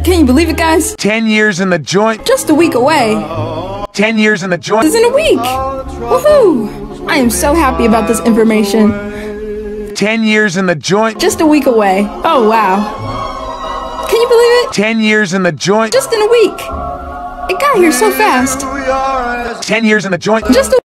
Can you believe it, guys? 10 years in the joint. Just a week away. 10 years in the joint. It's in a week. Woohoo! I am so happy about this information. 10 years in the joint. Just a week away. Oh, wow. Can you believe it? 10 years in the joint. Just in a week. It got here so fast. 10 years in the joint. Just a